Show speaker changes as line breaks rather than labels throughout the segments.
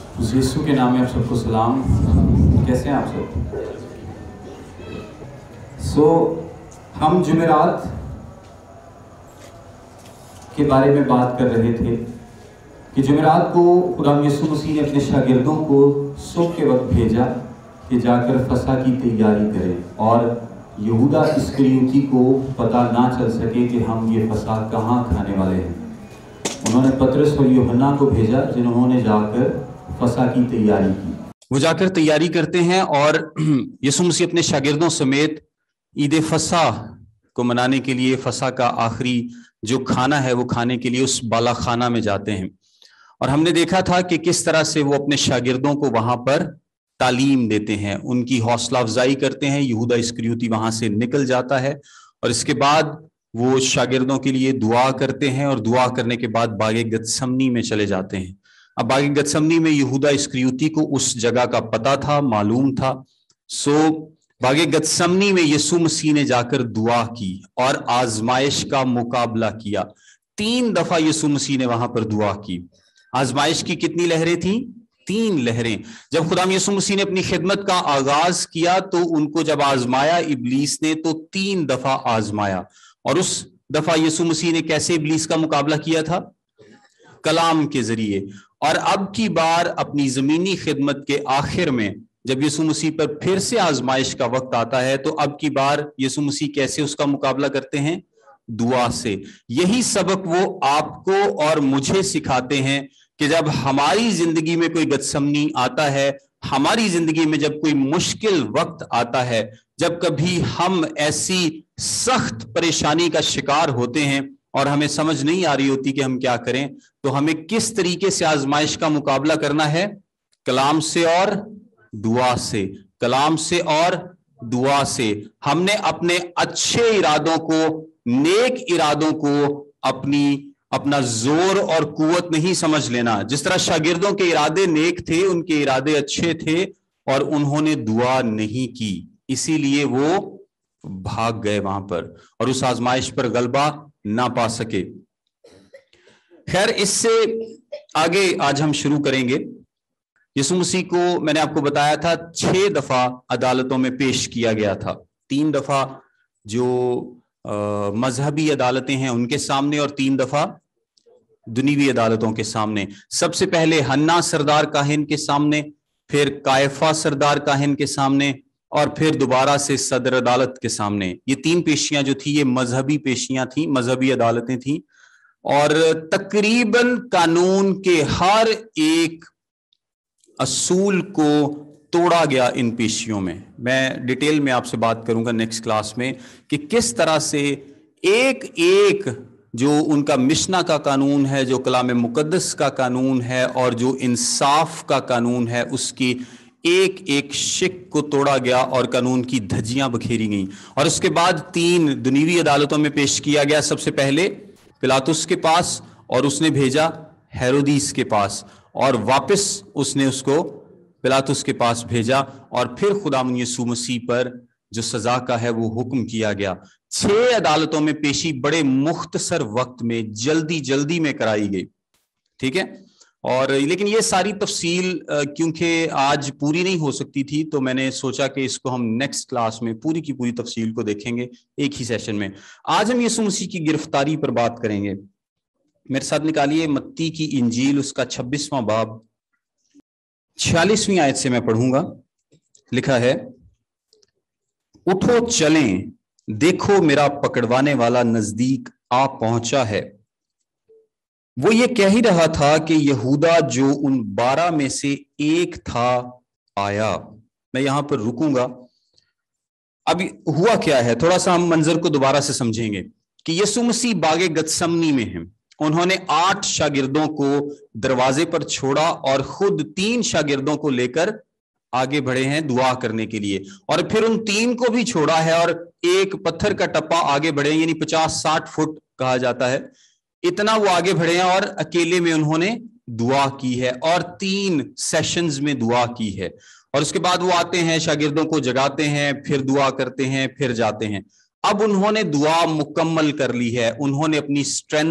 यीशु के नाम में आप सबको सलाम। कैसे हैं आप सब? हम जुमेरात के बारे में बात कर रहे थे कि जुमेरात को खुदा यीशु मसीह ने अपने शागिर्दों को सुबह के वक्त भेजा कि जाकर फसह की तैयारी करें, और यहूदा इस्करियोती को पता ना चल सके कि हम ये फसह कहाँ खाने वाले हैं। उन्होंने पतरस और यूहन्ना को भेजा जिन्होंने जाकर फसह की तैयारी की।
वो जाकर तैयारी करते हैं और यीशु मसीह अपने शागिर्दों समेत ईद फसह को मनाने के लिए, फसह का आखिरी जो खाना है वो खाने के लिए उस बाला खाना में जाते हैं। और हमने देखा था कि किस तरह से वो अपने शागिर्दों को वहां पर तालीम देते हैं, उनकी हौसला अफजाई करते हैं। यहूदा इस्करियोती वहां से निकल जाता है और इसके बाद वो शागिर्दों के लिए दुआ करते हैं और दुआ करने के बाद बागे गतसमनी में चले जाते हैं। अब बागे गतसमनी में यहूदा इस्करियोती को उस जगह का पता था, मालूम था। बागे गतसमनी में यीशु मसीह ने जाकर दुआ की और आजमाइश का मुकाबला किया। 3 दफा यीशु मसीह ने वहां पर दुआ की। आजमाइश की कितनी लहरें थी? 3 लहरें। जब खुदा यीशु मसीह ने अपनी खिदमत का आगाज किया तो उनको जब आजमाया इब्लीस ने, तो 3 दफा आजमाया। और उस दफा यीशु मसीह ने कैसे इब्लीस का मुकाबला किया था? कलाम के जरिए। और अब की बार अपनी जमीनी खिदमत के आखिर में जब यीशु मसीह पर फिर से आजमाइश का वक्त आता है, तो अब की बार यीशु मसीह कैसे उसका मुकाबला करते हैं? दुआ से। यही सबक वो आपको और मुझे सिखाते हैं कि जब हमारी जिंदगी में कोई गतसमनी आता है, हमारी जिंदगी में जब कोई मुश्किल वक्त आता है, जब कभी हम ऐसी सख्त परेशानी का शिकार होते हैं और हमें समझ नहीं आ रही होती कि हम क्या करें, तो हमें किस तरीके से आजमाइश का मुकाबला करना है? कलाम से और दुआ से। कलाम से और दुआ से। हमने अपने अच्छे इरादों को, नेक इरादों को अपना जोर और कुवत नहीं समझ लेना। जिस तरह शागिर्दों के इरादे नेक थे, उनके इरादे अच्छे थे और उन्होंने दुआ नहीं की, इसीलिए वो भाग गए वहां पर और उस आजमाइश पर गलबा ना पा सके। खैर, इससे आगे आज हम शुरू करेंगे। यीशु मसीह को मैंने आपको बताया था 6 दफा अदालतों में पेश किया गया था। 3 दफा जो मजहबी अदालतें हैं उनके सामने और 3 दफा दुनियावी अदालतों के सामने। सबसे पहले हन्ना सरदार काहिन के सामने, फिर कायफा सरदार काहिन के सामने और फिर दोबारा से सदर अदालत के सामने। ये 3 पेशियां जो थी, ये मजहबी पेशियां थी, मजहबी अदालतें थी। और तकरीबन कानून के हर एक असूल को तोड़ा गया इन पेशियों में। मैं डिटेल में आपसे बात करूंगा नेक्स्ट क्लास में कि किस तरह से एक एक जो उनका मिशना का कानून है, जो कलाम मुकद्दस का कानून है और जो इंसाफ का कानून है, उसकी एक एक शिक को तोड़ा गया और कानून की धज्जियां बखेरी गई। और उसके बाद 3 दुनियावी अदालतों में पेश किया गया। सबसे पहले पिलातुस के पास, और उसने भेजा हेरोदीस के पास, और वापस उसने उसको पिलातुस के पास भेजा। और फिर खुदावंद यीशु मसीह पर जो सजा का है वो हुक्म किया गया। 6 अदालतों में पेशी बड़े मुख्तसर वक्त में जल्दी जल्दी में कराई गई। ठीक है। और लेकिन ये सारी तफसील क्योंकि आज पूरी नहीं हो सकती थी, तो मैंने सोचा कि इसको हम नेक्स्ट क्लास में पूरी की पूरी तफसील को देखेंगे एक ही सेशन में। आज हम यीशु मसीह की गिरफ्तारी पर बात करेंगे। मेरे साथ निकालिए मत्ती की इंजील, उसका 26वां बाब, 46वीं आयत से मैं पढ़ूंगा। लिखा है, उठो चलें, देखो मेरा पकड़वाने वाला नजदीक आ पहुंचा है। वो ये कह ही रहा था कि यहूदा जो उन 12 में से एक था आया। मैं यहां पर रुकूंगा। अब हुआ क्या है, थोड़ा सा हम मंजर को दोबारा से समझेंगे कि यीशु मसीह बागे गतसमनी में हैं। उन्होंने 8 शागिर्दों को दरवाजे पर छोड़ा और खुद 3 शागिर्दों को लेकर आगे बढ़े हैं दुआ करने के लिए। और फिर उन 3 को भी छोड़ा है और एक पत्थर का टप्पा आगे बढ़े, यानी 50-60 फुट कहा जाता है, इतना वो आगे बढ़े हैं और अकेले में उन्होंने दुआ की है और 3 सेशंस में दुआ की है। और उसके बाद वो आते हैं, शागिर्दों को जगाते हैं, फिर दुआ करते हैं, फिर जाते हैं। अब उन्होंने दुआ मुकम्मल कर ली है, उन्होंने अपनी स्ट्रेंथ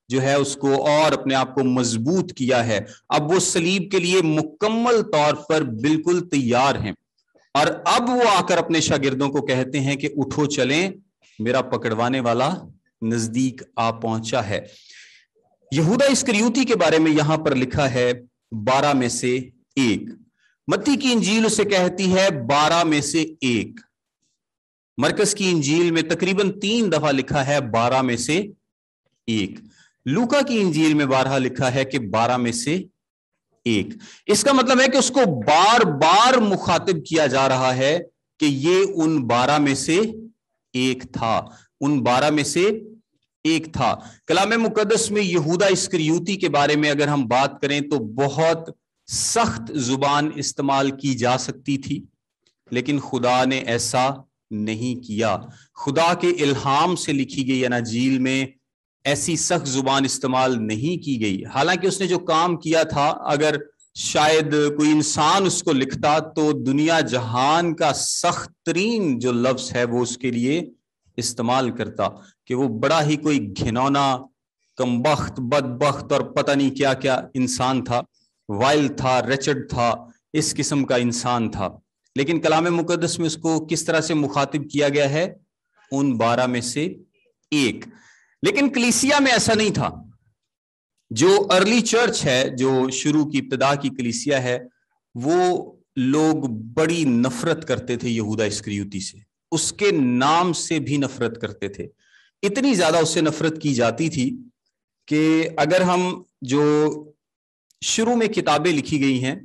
جو ہے اس کو اور اپنے آپ کو مضبوط کیا ہے. اب وہ صلیب کے لیے مکمل طور پر بالکل تیار ہیں. اور اب وہ آ کر اپنے شاگردوں کو کہتے ہیں کہ اٹھو چلیں، میرا پکڑوانے والا نزدیک آ پہنچا ہے. یہودا اسکریوتی کے بارے میں یہاں پر لکھا ہے 12 میں سے 1. متی کی انجیل اسے کہتی ہے 12 میں سے 1. مرکز کی انجیل میں تقریباً 3 دفعہ لکھا ہے 12 میں سے 1. لوکا کی انجیل میں بارہا لکھا ہے کہ 12 میں سے 1. اس کا مطلب ہے کہ اس کو بار بار مخاطب کیا جا رہا ہے کہ یہ ان 12 میں سے 1 تھا. ان 12 میں سے 1 تھا. کلام مقدس میں یہودا اسکریوتی کے بارے میں اگر ہم بات کریں تو بہت سخت زبان استعمال کی جا سکتی تھی، لیکن خدا نے ایسا نہیں کیا. خدا کے الہام سے لکھی گئی اناجیل میں ایسی سخت زبان استعمال نہیں کی گئی. حالانکہ اس نے جو کام کیا تھا، اگر شاید کوئی انسان اس کو لکھتا تو دنیا جہان کا سخت ترین جو لفظ ہے وہ اس کے لیے استعمال کرتا کہ وہ بڑا ہی کوئی گھنونا، کمبخت، بدبخت اور پتہ نہیں کیا کیا انسان تھا، وائل تھا، ریچڈ تھا، اس قسم کا انسان تھا. لیکن کلام مقدس میں اس کو کس طرح سے مخاطب کیا گیا ہے؟ ان 12 میں سے 1. لیکن کلیسیا میں ایسا نہیں تھا. جو ارلی چرچ ہے، جو شروع کی ابتدا کی کلیسیا ہے، وہ لوگ بڑی نفرت کرتے تھے یہودا اسکریوتی سے. اس کے نام سے بھی نفرت کرتے تھے. اتنی زیادہ اس سے نفرت کی جاتی تھی کہ اگر ہم جو شروع میں کتابیں لکھی گئی ہیں،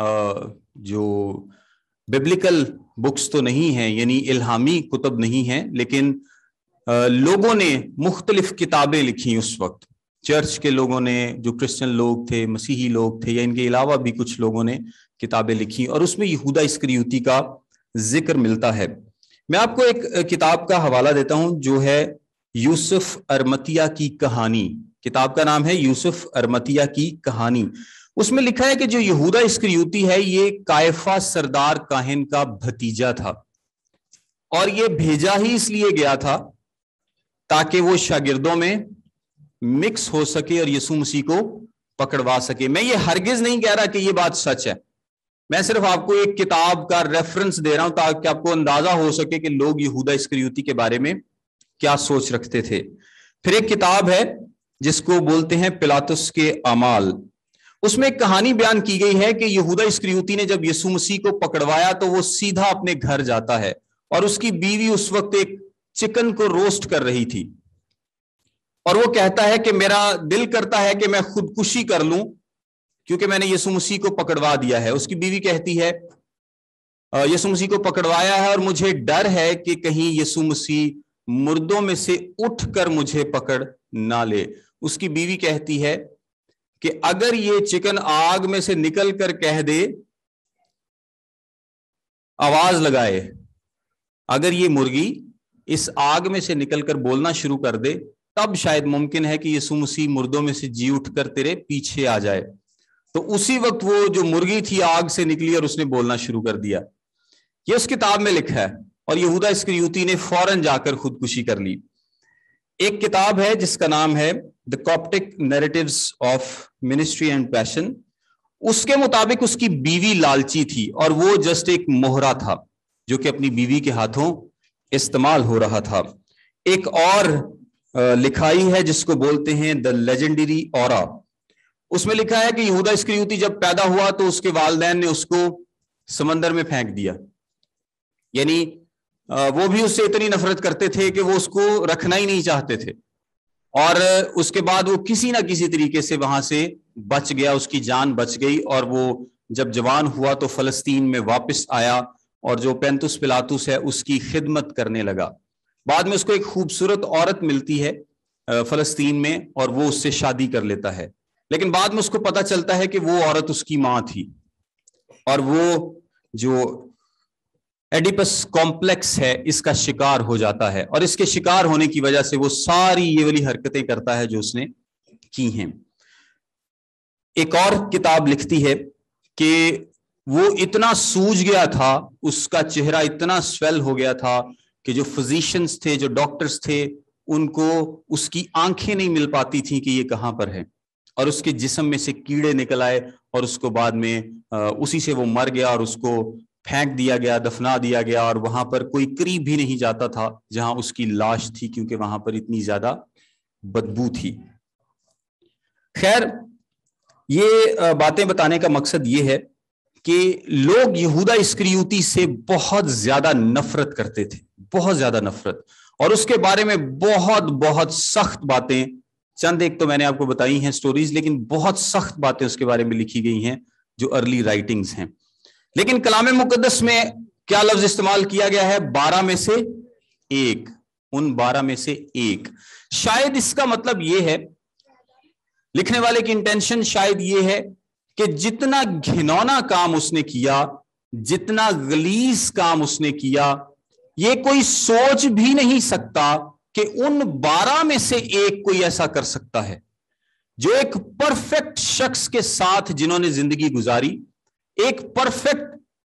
جو ببلیکل بکس تو نہیں ہیں، یعنی الہامی کتب نہیں ہیں، لیکن لوگوں نے مختلف کتابیں لکھی اس وقت. چرچ کے لوگوں نے، جو کرسچن لوگ تھے، مسیحی لوگ تھے، یا ان کے علاوہ بھی کچھ لوگوں نے کتابیں لکھی، اور اس میں یہودا اسکریوتی کا ذکر ملتا ہے. میں آپ کو ایک کتاب کا حوالہ دیتا ہوں جو ہے یوسف ارمتیہ کی کہانی. کتاب کا نام ہے یوسف ارمتیہ کی کہانی. اس میں لکھا ہے کہ جو یہودا اسکریوتی ہے یہ قیافہ سردار کاہن کا بھتیجا تھا، اور یہ بھیجا ہی اس لیے گیا تھا تاکہ وہ شاگردوں میں مکس ہو سکے اور یسوع مسیح کو پکڑوا سکے. میں یہ ہرگز نہیں کہہ رہا کہ یہ بات سچ ہے، میں صرف آپ کو ایک کتاب کا ریفرنس دے رہا ہوں تاکہ آپ کو اندازہ ہو سکے کہ لوگ یہودا اسکریوتی کے بارے میں کیا سوچ رکھتے تھے. پھر ایک کتاب ہے جس کو بولتے ہیں پلاطس کے اعمال. اس میں ایک کہانی بیان کی گئی ہے کہ یہودا اسکریوتی نے جب یسوع مسیح کو پکڑوایا تو وہ سیدھا اپنے گھر جاتا ہے، اور اس کی بیوی اس وقت ایک چکن کو روسٹ کر رہی تھی، اور وہ کہتا ہے کہ میرا دل کرتا ہے کہ میں خودکشی کر لوں کیونکہ میں نے یسوع مسیح کو پکڑوا دیا ہے. اس کی بیوی کہتی ہے یسوع مسیح کو پکڑوایا ہے اور مجھے ڈر ہے کہ کہیں یسوع مسیح مردوں میں سے اٹھ کر مجھے پکڑ نہ لے. اس کی بیوی کہتی ہے کہ اگر یہ چکن آگ میں سے نکل کر کہہ دے، آواز لگائے، اگر یہ مرغی اس آگ میں سے نکل کر بولنا شروع کر دے، تب شاید ممکن ہے کہ یسوع مسیح مردوں میں سے جی اٹھ کر تیرے پیچھے آ جائے. تو اسی وقت وہ جو مرغی تھی آگ سے نکلی اور اس نے بولنا شروع کر دیا. یہ اس کتاب میں لکھا ہے، اور یہودا اسکریوتی نے فوراً جا کر خودکشی کر لی. ایک کتاب ہے جس کا نام ہے The Coptic Narratives of Ministry and Passion. اس کے مطابق اس کی بیوی لالچی تھی، اور وہ جسٹ ایک مہرا تھا جو کہ اپنی بیوی کے ہاتھوں استعمال ہو رہا تھا. ایک اور لکھائی ہے جس کو بولتے ہیں The Legendary Aura. اس میں لکھا ہے کہ یہودا اسکریوتی جب پیدا ہوا تو اس کے والدین نے اس کو سمندر میں پھینک دیا. یعنی وہ بھی اس سے اتنی نفرت کرتے تھے کہ وہ اس کو رکھنا ہی نہیں چاہتے تھے، اور اس کے بعد وہ کسی نہ کسی طریقے سے وہاں سے بچ گیا، اس کی جان بچ گئی، اور وہ جب جوان ہوا تو فلسطین میں واپس آیا اور جو پینتس پلاطس ہے اس کی خدمت کرنے لگا. بعد میں اس کو ایک خوبصورت عورت ملتی ہے فلسطین میں، اور وہ اس سے شادی کر لیتا ہے. لیکن بعد میں اس کو پتہ چلتا ہے کہ وہ عورت اس کی ماں تھی، اور وہ جو ایڈیپس کمپلیکس ہے اس کا شکار ہو جاتا ہے، اور اس کے شکار ہونے کی وجہ سے وہ ساری یہ والی حرکتیں کرتا ہے جو اس نے کی ہیں. ایک اور کتاب لکھتی ہے کہ وہ اتنا سوج گیا تھا، اس کا چہرہ اتنا سویل ہو گیا تھا کہ جو فزیشنز تھے، جو ڈاکٹرز تھے، उनको उसकी आंखें नहीं मिल पाती थी कि ये कहां पर है, और उसके जिस्म में से कीड़े निकल आए और उसको बाद में उसी से वो मर गया और उसको फेंक दिया गया, दफना दिया गया, और वहां पर कोई करीब भी नहीं जाता था जहां उसकी लाश थी, क्योंकि वहां पर इतनी ज्यादा बदबू थी। खैर, ये बातें बताने का मकसद ये है कि लोग यहूदा इस्करियोती से बहुत ज्यादा नफरत करते थे, बहुत ज्यादा नफरत, और उसके बारे में बहुत बहुत सख्त बातें, चंद एक तो मैंने आपको बताई हैं स्टोरीज, लेकिन बहुत सख्त बातें उसके बारे में लिखी गई हैं जो अर्ली राइटिंग्स हैं। लेकिन कलाम मुकद्दस में क्या लफ्ज इस्तेमाल किया गया है? 12 में से एक, उन 12 में से एक। शायद इसका मतलब यह है, लिखने वाले की इंटेंशन शायद यह है कि जितना घिनौना काम उसने किया, जितना गलीज काम उसने किया, ये कोई सोच भी नहीं सकता कि उन 12 में से एक कोई ऐसा कर सकता है, जो एक परफेक्ट शख्स के साथ जिन्होंने जिंदगी गुजारी, एक परफेक्ट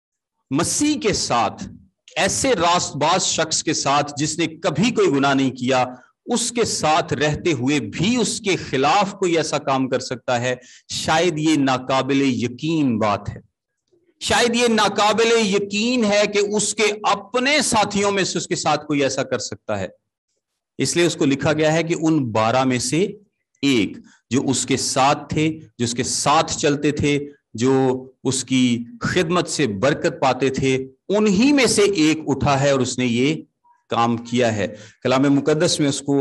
मसीह के साथ, ऐसे रास्तबाज शख्स के साथ जिसने कभी कोई गुनाह नहीं किया, उसके साथ रहते हुए भी उसके खिलाफ कोई ऐसा काम कर सकता है। शायद ये नाकाबिले यकीन बात है, शायद ये नाकाबिले यकीन है कि उसके अपने साथियों में से उसके साथ कोई ऐसा कर सकता है। इसलिए उसको लिखा गया है कि उन 12 में से एक जो उसके साथ थे, जो उसके साथ चलते थे, जो उसकी खिदमत से बरकत पाते थे, उन्हीं में से एक उठा है और उसने ये काम किया है। कलाम मुकद्दस में उसको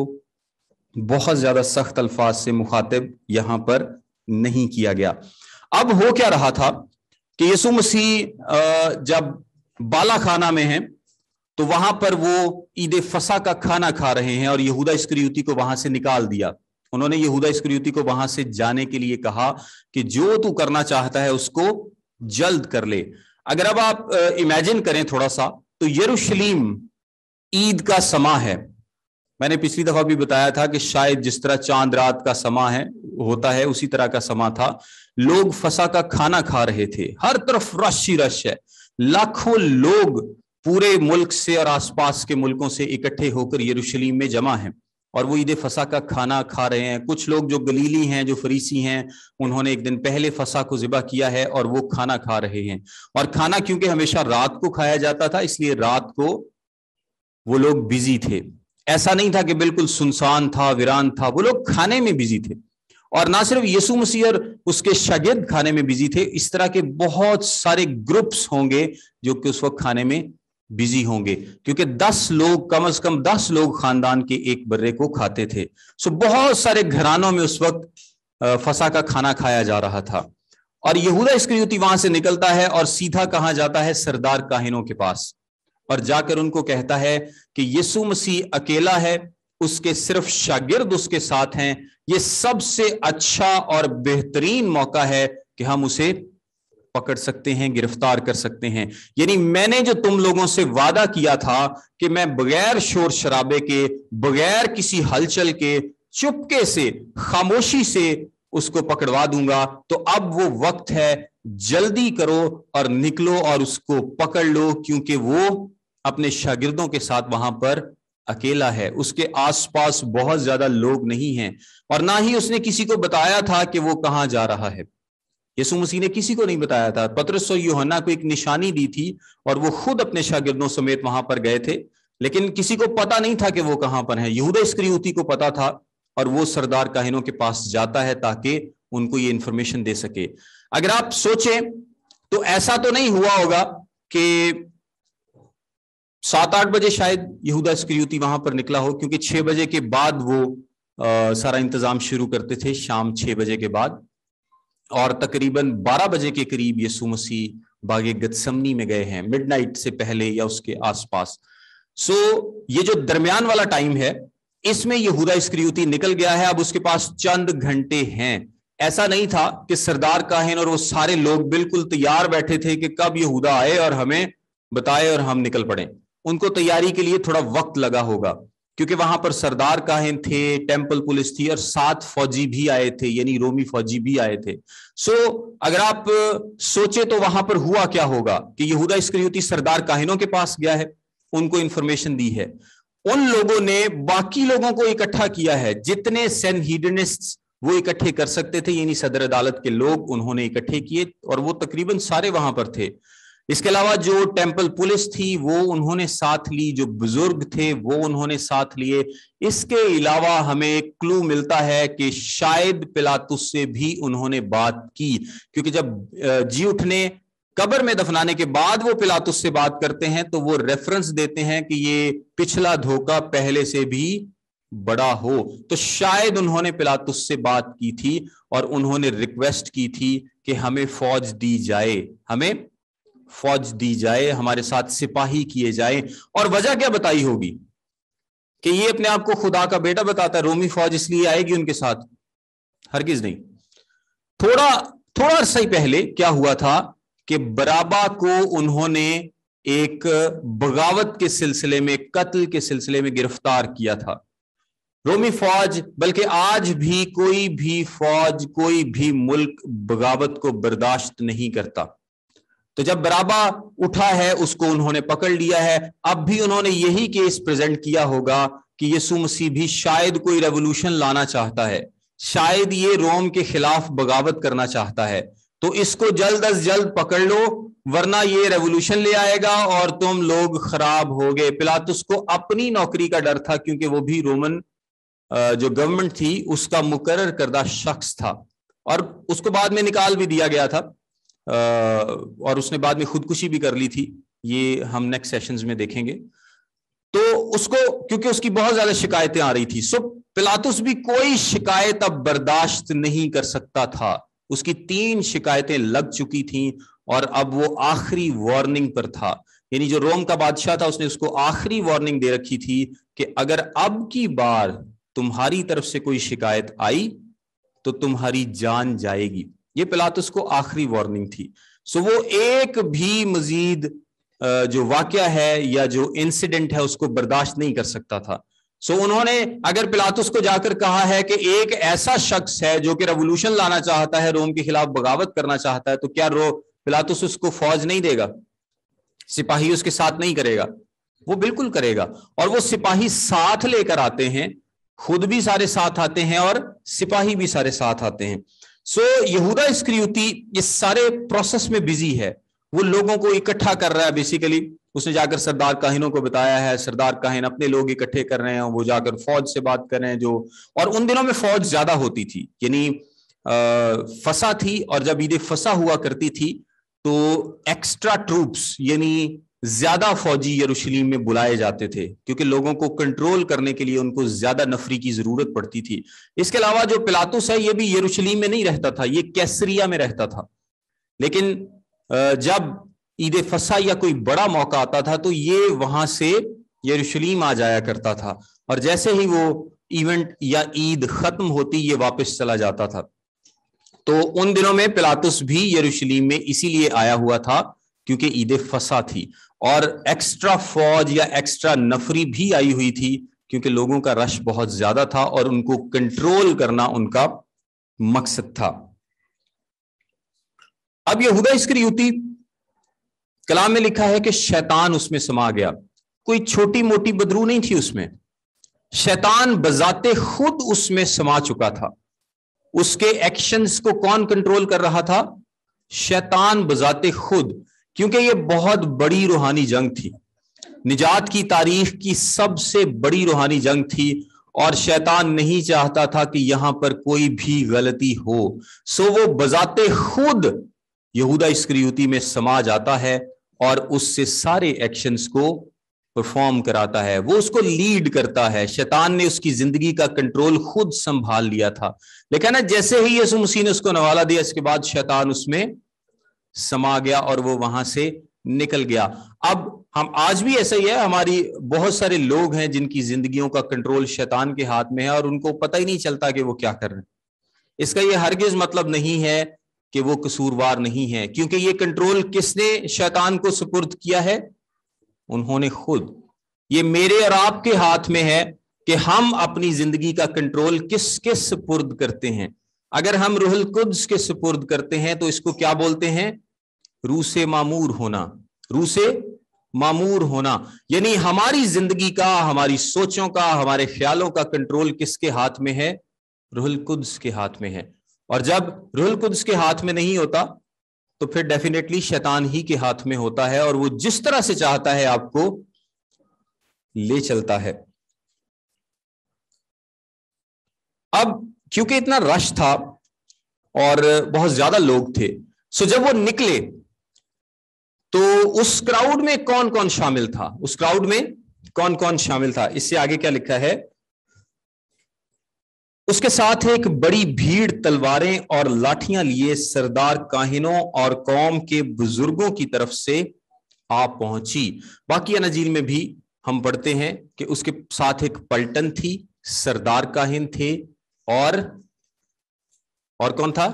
बहुत ज्यादा सख्त अल्फाज से मुखातिब यहां पर नहीं किया गया। अब हो क्या रहा था कि यीशु मसीह जब बाला खाना में हैं तो वहां पर वो ईद फसा का खाना खा रहे हैं और यहूदा इस्करियोती को वहां से निकाल दिया। उन्होंने यहूदा इस्करियोती को वहां से जाने के लिए कहा कि जो तू करना चाहता है उसको जल्द कर ले। अगर अब आप इमेजिन करें थोड़ा सा, तो यरूशलेम ईद का समा है। मैंने पिछली दफा भी बताया था कि शायद जिस तरह चांद रात का समा है होता है, उसी तरह का समा था। लोग फसा का खाना खा रहे थे, हर तरफ रश ही रश है, लाखों लोग पूरे मुल्क से और आसपास के मुल्कों से इकट्ठे होकर यरूशलेम में जमा हैं और वो ईद फसा का खाना खा रहे हैं। कुछ लोग जो गलीली हैं, जो फरीसी हैं, उन्होंने एक दिन पहले फसा को ज़िबा किया है और वो खाना खा रहे हैं। और खाना क्योंकि हमेशा रात को खाया जाता था, इसलिए रात को वो लोग बिजी थे। ऐसा नहीं था कि बिल्कुल सुनसान था, वीरान था, वो लोग खाने में बिजी थे। और ना सिर्फ यीशु मसीह और उसके शागिर्द खाने में बिजी थे, इस तरह के बहुत सारे ग्रुप्स होंगे जो कि उस वक्त खाने में बिजी होंगे, क्योंकि 10 लोग, कम से कम 10 लोग खानदान के एक बर्रे को खाते थे। सो बहुत सारे घरानों में उस वक्त फसा का खाना खाया जा रहा था। और यहूदा इस्करियोती वहां से निकलता है और सीधा कहां जाता है? सरदार काहिनों के पास, और जाकर उनको कहता है कि यीशु मसीह अकेला है, उसके सिर्फ शागिर्द उसके साथ हैं, ये सबसे अच्छा और बेहतरीन मौका है कि हम उसे पकड़ सकते हैं, गिरफ्तार कर सकते हैं। यानी मैंने जो तुम लोगों से वादा किया था कि मैं बगैर शोर शराबे के, बगैर किसी हलचल के, चुपके से, खामोशी से उसको पकड़वा दूंगा, तो अब वो वक्त है, जल्दी करो और निकलो और उसको पकड़ लो, क्योंकि वो अपने शागिर्दों के साथ वहां पर अकेला है। उसके आसपास बहुत ज्यादा लोग नहीं हैं और ना ही उसने किसी को बताया था कि वो कहां जा रहा है। यीशु मसीह ने किसी को नहीं बताया था। पतरस और यूहन्ना को एक निशानी दी थी और वो खुद अपने शागिर्दों समेत वहां पर गए थे, लेकिन किसी को पता नहीं था कि वो कहां पर है। यहूदा इस्करियोती को पता था और वो सरदार काहिनों के पास जाता है ताकि उनको ये इंफॉर्मेशन दे सके। अगर आप सोचें तो ऐसा तो नहीं हुआ होगा कि 7-8 बजे शायद यहूदा इस्करियोती वहां पर निकला हो, क्योंकि 6 बजे के बाद वो सारा इंतजाम शुरू करते थे, शाम 6 बजे के बाद। और तकरीबन 12 बजे के करीब यीशु मसीह बागे गतसमनी में गए हैं, मिडनाइट से पहले या उसके आसपास। सो ये जो दरमियान वाला टाइम है, इसमें यहूदा इस्करियोती निकल गया है। अब उसके पास चंद घंटे हैं। ऐसा नहीं था कि सरदार काहिन और वो सारे लोग बिल्कुल तैयार बैठे थे कि कब यहूदा आए और हमें बताए और हम निकल पड़े। उनको तैयारी के लिए थोड़ा वक्त लगा होगा, क्योंकि वहां पर सरदार काहिन थे, टेंपल पुलिस थी और 7 फौजी भी आए थे, यानी रोमी फौजी भी आए थे। सो अगर आप सोचे तो वहां पर हुआ क्या होगा कि यहूदा इस्करियोती सरदार काहिनों के पास गया है, उनको इंफॉर्मेशन दी है, उन लोगों ने बाकी लोगों को इकट्ठा किया है, जितने सैनहेड्रिनिस्ट्स वो इकट्ठे कर सकते थे, यानी सदर अदालत के लोग उन्होंने इकट्ठे किए और वो तकरीबन सारे वहां पर थे। इसके अलावा जो टेंपल पुलिस थी वो उन्होंने साथ ली, जो बुजुर्ग थे वो उन्होंने साथ लिए। इसके अलावा हमें एक क्लू मिलता है कि शायद पिलातुस से भी उन्होंने बात की, क्योंकि जब जी उठने कब्र में दफनाने के बाद वो पिलातुस से बात करते हैं तो वो रेफरेंस देते हैं कि ये पिछला धोखा पहले से भी बड़ा हो। तो शायद उन्होंने पिलातुस से बात की थी और उन्होंने रिक्वेस्ट की थी कि हमें फौज दी जाए, हमें फौज दी जाए, हमारे साथ सिपाही किए जाए। और वजह क्या बताई होगी कि ये अपने आप को खुदा का बेटा बताता है, रोमी फौज इसलिए आएगी उनके साथ? हरगिज नहीं। थोड़ा अरसा ही पहले क्या हुआ था कि बराबा को उन्होंने एक बगावत के सिलसिले में, कत्ल के सिलसिले में गिरफ्तार किया था। रोमी फौज, बल्कि आज भी कोई भी फौज, कोई भी मुल्क बगावत को बर्दाश्त नहीं करता। तो जब बराबा उठा है उसको उन्होंने पकड़ लिया है। अब भी उन्होंने यही केस प्रेजेंट किया होगा कि यीशु मसीह भी शायद कोई रेवोल्यूशन लाना चाहता है, शायद ये रोम के खिलाफ बगावत करना चाहता है, तो इसको जल्द अज जल्द पकड़ लो वरना ये रेवोल्यूशन ले आएगा और तुम लोग खराब हो गए। पिलातुस को अपनी नौकरी का डर था, क्योंकि वो भी रोमन जो गवर्नमेंट थी उसका मुकर्रर करदा शख्स था और उसको बाद में निकाल भी दिया गया था और उसने बाद में खुदकुशी भी कर ली थी, ये हम नेक्स्ट सेशंस में देखेंगे। तो उसको, क्योंकि उसकी बहुत ज्यादा शिकायतें आ रही थी, सो पिलातुस भी कोई शिकायत अब बर्दाश्त नहीं कर सकता था। उसकी 3 शिकायतें लग चुकी थीं और अब वो आखिरी वार्निंग पर था, यानी जो रोम का बादशाह था उसने उसको आखिरी वार्निंग दे रखी थी कि अगर अब की बार तुम्हारी तरफ से कोई शिकायत आई तो तुम्हारी जान जाएगी। ये पिलातुस को आखिरी वार्निंग थी। सो वो एक भी मजीद जो वाकया है या जो इंसिडेंट है उसको बर्दाश्त नहीं कर सकता था। सो उन्होंने अगर पिलातुस को जाकर कहा है कि एक ऐसा शख्स है जो कि रेवोल्यूशन लाना चाहता है, रोम के खिलाफ बगावत करना चाहता है, तो क्या पिलातुस उसको फौज नहीं देगा, सिपाही उसके साथ नहीं करेगा? वो बिल्कुल करेगा। और वो सिपाही साथ लेकर आते हैं, खुद भी सारे साथ आते हैं और सिपाही भी सारे साथ आते हैं। सो यहूदा इस्करियोती इस सारे प्रोसेस में बिजी है, वो लोगों को इकट्ठा कर रहा है। बेसिकली उसने जाकर सरदार काहिनों को बताया है, सरदार काहिन अपने लोग इकट्ठे कर रहे हैं, वो जाकर फौज से बात कर रहे हैं जो, और उन दिनों में फौज ज्यादा होती थी, यानी फसा थी, और जब ईद फसा हुआ करती थी तो एक्स्ट्रा ट्रूप्स यानी ज्यादा फौजी यरूशलेम में बुलाए जाते थे, क्योंकि लोगों को कंट्रोल करने के लिए उनको ज्यादा नफरी की जरूरत पड़ती थी। इसके अलावा जो पिलातुस है ये भी यरूशलेम में नहीं रहता था, ये कैसरिया में रहता था। लेकिन जब ईद फसा या कोई बड़ा मौका आता था तो ये वहां से यरूशलेम आ जाया करता था, और जैसे ही वो इवेंट या ईद खत्म होती ये वापस चला जाता था। तो उन दिनों में पिलातुस भी यरूशलेम में इसीलिए आया हुआ था क्योंकि ईद फसा थी, और एक्स्ट्रा फौज या एक्स्ट्रा नफरी भी आई हुई थी क्योंकि लोगों का रश बहुत ज्यादा था और उनको कंट्रोल करना उनका मकसद था। अब यहूदा इस्करियोती, कलाम में लिखा है कि शैतान उसमें समा गया। कोई छोटी मोटी बदरू नहीं थी उसमें, शैतान बजाते खुद उसमें समा चुका था। उसके एक्शंस को कौन कंट्रोल कर रहा था? शैतान बजाते खुद, क्योंकि ये बहुत बड़ी रूहानी जंग थी, निजात की तारीख की सबसे बड़ी रूहानी जंग थी, और शैतान नहीं चाहता था कि यहां पर कोई भी गलती हो। सो वो बजाते खुद यहूदा इस्करियोती में समा जाता है और उससे सारे एक्शंस को परफॉर्म कराता है, वो उसको लीड करता है। शैतान ने उसकी जिंदगी का कंट्रोल खुद संभाल लिया था, लेकिन जैसे ही यीशु मसीह ने उसको नवाला दिया, इसके बाद शैतान उसमें समा गया और वो वहां से निकल गया। अब हम आज भी ऐसा ही है, हमारी बहुत सारे लोग हैं जिनकी जिंदगियों का कंट्रोल शैतान के हाथ में है और उनको पता ही नहीं चलता कि वो क्या कर रहे हैं। इसका ये हरगिज मतलब नहीं है कि वो कसूरवार नहीं है, क्योंकि ये कंट्रोल किसने शैतान को सुपुर्द किया है? उन्होंने खुद। ये मेरे और आपके हाथ में है कि हम अपनी जिंदगी का कंट्रोल किसके सुपुर्द करते हैं। अगर हम रूहुल कुद्स के सुपुर्द करते हैं तो इसको क्या बोलते हैं? रूह से मामूर होना, रूह से मामूर होना, यानी हमारी जिंदगी का, हमारी सोचों का, हमारे ख्यालों का कंट्रोल किसके हाथ में है? रूहुल कुद्स के हाथ में है। और जब रूहुल कुद्स के हाथ में नहीं होता तो फिर डेफिनेटली शैतान ही के हाथ में होता है, और वो जिस तरह से चाहता है आपको ले चलता है। अब क्योंकि इतना रश था और बहुत ज्यादा लोग थे, सो जब वो निकले तो उस क्राउड में कौन कौन शामिल था? उस क्राउड में कौन कौन शामिल था? इससे आगे क्या लिखा है? उसके साथ एक बड़ी भीड़ तलवारें और लाठियां लिए सरदार काहिनों और कौम के बुजुर्गों की तरफ से आ पहुंची। बाकी अनाजील में भी हम पढ़ते हैं कि उसके साथ एक पलटन थी, सरदार काहिन थे, और कौन था?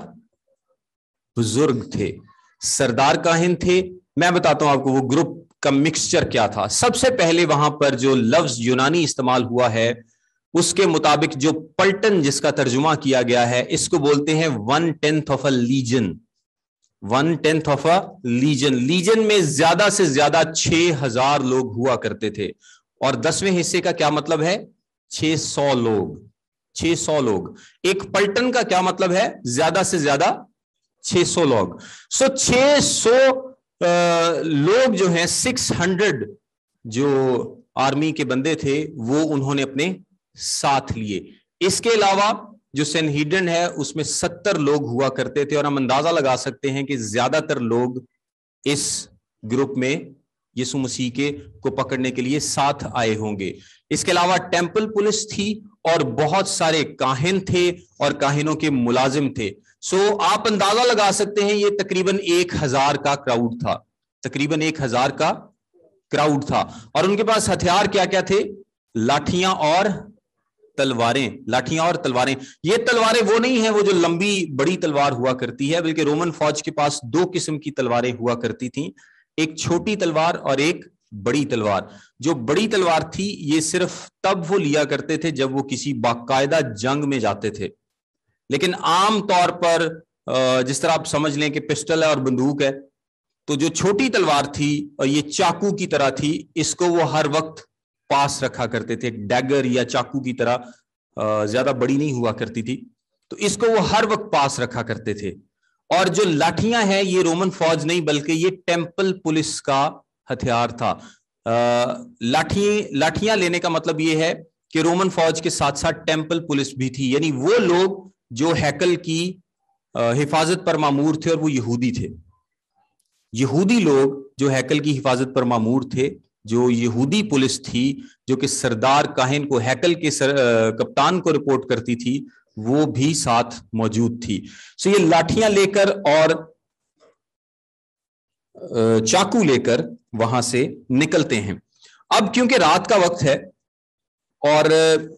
बुजुर्ग थे। सरदार काहिन थे। मैं बताता हूं आपको वो ग्रुप का मिक्सचर क्या था। सबसे पहले वहां पर जो लफ्ज यूनानी इस्तेमाल हुआ है उसके मुताबिक जो पलटन जिसका तर्जुमा किया गया है, इसको बोलते हैं 1/10 of a legion. 1/10 of a legion. Legion में ज्यादा से ज्यादा 6000 लोग हुआ करते थे, और 10वें हिस्से का क्या मतलब है? 600 लोग। 600 लोग। एक पलटन का क्या मतलब है? ज्यादा से ज्यादा 600 लोग। सो 600 लोग जो हैं, 600 जो आर्मी के बंदे थे वो उन्होंने अपने साथ लिए। इसके अलावा जो सनहेड्रिन है उसमें 70 लोग हुआ करते थे, और हम अंदाजा लगा सकते हैं कि ज्यादातर लोग इस ग्रुप में यीशु मसीह के को पकड़ने के लिए साथ आए होंगे। इसके अलावा टेंपल पुलिस थी और बहुत सारे काहिन थे और काहिनों के मुलाजिम थे। सो आप अंदाजा लगा सकते हैं ये तकरीबन 1000 का क्राउड था। तकरीबन 1000 का क्राउड था। और उनके पास हथियार क्या क्या थे? लाठियां और तलवारें। लाठियां और तलवारें। ये तलवारें वो नहीं है वो जो लंबी बड़ी तलवार हुआ करती है, बल्कि रोमन फौज के पास 2 किस्म की तलवारें हुआ करती थी, एक छोटी तलवार और एक बड़ी तलवार। जो बड़ी तलवार थी ये सिर्फ तब वो लिया करते थे जब वो किसी बाकायदा जंग में जाते थे, लेकिन आम तौर पर जिस तरह आप समझ लें कि पिस्टल है और बंदूक है, तो जो छोटी तलवार थी और ये चाकू की तरह थी, इसको वो हर वक्त पास रखा करते थे। डैगर या चाकू की तरह ज्यादा बड़ी नहीं हुआ करती थी, तो इसको वो हर वक्त पास रखा करते थे। और जो लाठियां हैं ये रोमन फौज नहीं बल्कि ये टेंपल पुलिस का हथियार था। लाठियां लेने का मतलब ये है कि रोमन फौज के साथ साथ टेंपल पुलिस भी थी, यानी वो लोग जो हैकल की हिफाजत पर मामूर थे, और वो यहूदी थे। यहूदी लोग जो हैकल की हिफाजत पर मामूर थे, जो यहूदी पुलिस थी जो कि सरदार काहिन को, हैकल के कप्तान को रिपोर्ट करती थी, वो भी साथ मौजूद थी। सो ये लाठियां लेकर और चाकू लेकर वहां से निकलते हैं। अब क्योंकि रात का वक्त है और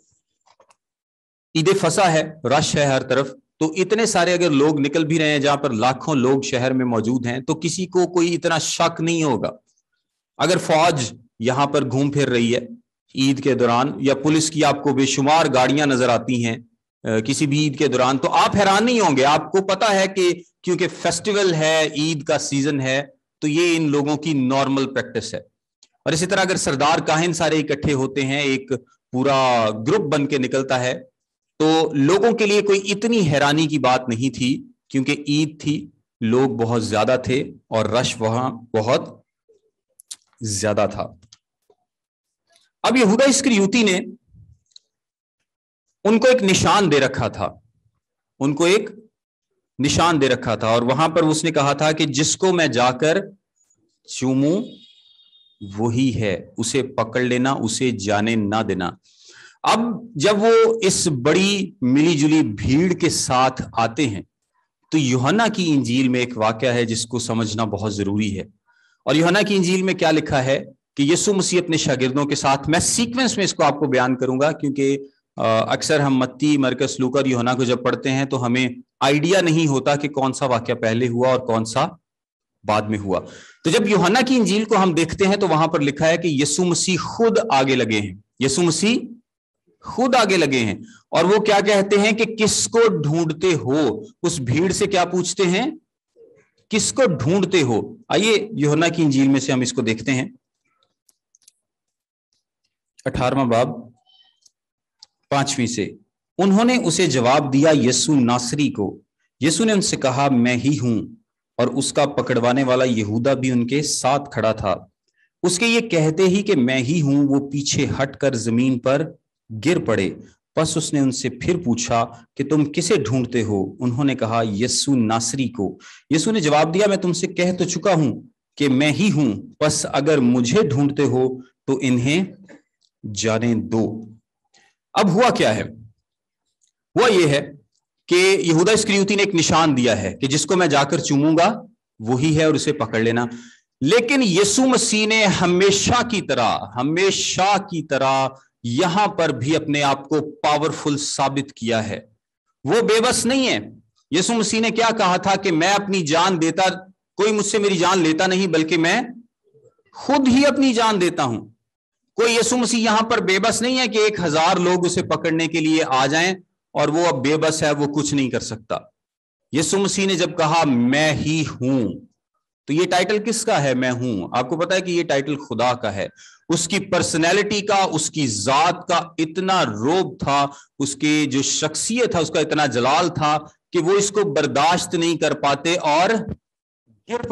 ईद फसा है, रश है हर तरफ, तो इतने सारे अगर लोग निकल भी रहे हैं जहां पर लाखों लोग शहर में मौजूद हैं, तो किसी को कोई इतना शक नहीं होगा। अगर फौज यहां पर घूम फिर रही है ईद के दौरान, या पुलिस की आपको बेशुमार गाड़ियां नजर आती हैं किसी भी ईद के दौरान, तो आप हैरान नहीं होंगे। आपको पता है कि क्योंकि फेस्टिवल है, ईद का सीजन है, तो ये इन लोगों की नॉर्मल प्रैक्टिस है। और इसी तरह अगर सरदार काहिन सारे इकट्ठे होते हैं, एक पूरा ग्रुप बन के निकलता है, तो लोगों के लिए कोई इतनी हैरानी की बात नहीं थी, क्योंकि ईद थी, लोग बहुत ज्यादा थे और रश वहां बहुत ज्यादा था। अब यहूदा इस्करियोती ने उनको एक निशान दे रखा था, उनको एक निशान दे रखा था, और वहां पर उसने कहा था कि जिसको मैं जाकर चूमूं वही है, उसे पकड़ लेना, उसे जाने ना देना। अब जब वो इस बड़ी मिली जुली भीड़ के साथ आते हैं, तो यूहन्ना की इंजील में एक वाकया है जिसको समझना बहुत जरूरी है। और यूहन्ना की इंजील में क्या लिखा है कि यीशु मसीह अपने शागिर्दों के साथ, मैं सीक्वेंस में इसको आपको बयान करूंगा, क्योंकि अक्सर हम मत्ती, मरकस, लूका और यूहन्ना को जब पढ़ते हैं तो हमें आइडिया नहीं होता कि कौन सा वाकया पहले हुआ और कौन सा बाद में हुआ। तो जब यूहन्ना की इंजील को हम देखते हैं तो वहां पर लिखा है कि यीशु मसीह खुद आगे लगे हैं। यीशु मसीह खुद आगे लगे हैं, और वो क्या कहते हैं कि किसको ढूंढते हो? उस भीड़ से क्या पूछते हैं? किसको ढूंढते हो? आइए यूहन्ना की इंजील में से हम इसको देखते हैं। 18वां बाब 5वीं से। उन्होंने उसे जवाब दिया, यीशु नासरी को। यीशु ने उनसे कहा, मैं ही हूं। और उसका पकड़वाने वाला यहूदा भी उनके साथ खड़ा था। उसके ये कहते ही कि मैं ही हूं, वो पीछे हटकर जमीन पर गिर पड़े। बस उसने उनसे फिर पूछा कि तुम किसे ढूंढते हो? उन्होंने कहा, यीशु नासरी को। यीशु ने जवाब दिया, मैं तुमसे कह तो चुका हूं कि मैं ही हूं, बस अगर मुझे ढूंढते हो तो इन्हें जाने दो। अब हुआ क्या है? हुआ यह है कि यहूदा इस्करियोती ने एक निशान दिया है कि जिसको मैं जाकर चूमूंगा वही है और उसे पकड़ लेना। लेकिन यीशु मसीह ने हमेशा की तरह यहां पर भी अपने आप को पावरफुल साबित किया है। वो बेबस नहीं है। यीशु मसीह ने क्या कहा था कि मैं अपनी जान देता, कोई मुझसे मेरी जान लेता नहीं, बल्कि मैं खुद ही अपनी जान देता हूं। कोई यीशु मसीह यहां पर बेबस नहीं है कि 1000 लोग उसे पकड़ने के लिए आ जाएं और वो अब बेबस है, वो कुछ नहीं कर सकता। यीशु मसीह ने जब कहा मैं ही हूं, तो ये टाइटल किसका है? मैं हूं। आपको पता है कि ये टाइटल खुदा का है। उसकी पर्सनैलिटी का, उसकी जात का इतना रोब था, उसकी जो शख्सियत था उसका इतना जलाल था कि वो इसको बर्दाश्त नहीं कर पाते और गिर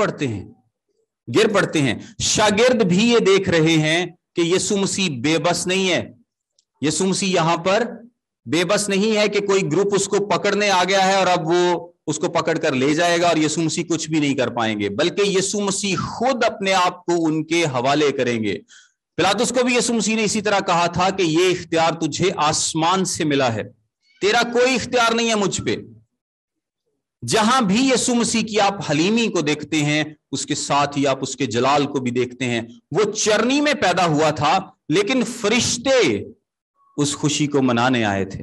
पड़ते हैं। शागिर्द भी ये देख रहे हैं कि यीशु मसीह बेबस नहीं है। यीशु मसीह यहां पर बेबस नहीं है कि कोई ग्रुप उसको पकड़ने आ गया है और अब वो उसको पकड़कर ले जाएगा और यीशु मसीह कुछ भी नहीं कर पाएंगे, बल्कि यीशु मसीह खुद अपने आप को उनके हवाले करेंगे। पिलातुस को भी यीशु मसीह ने इसी तरह कहा था कि ये इख्तियार तुझे आसमान से मिला है, तेरा कोई इख्तियार नहीं है मुझ पे। जहां भी यीशु मसीह की आप हलीमी को देखते हैं, उसके साथ ही आप उसके जलाल को भी देखते हैं। वो चरनी में पैदा हुआ था, लेकिन फरिश्ते उस खुशी को मनाने आए थे।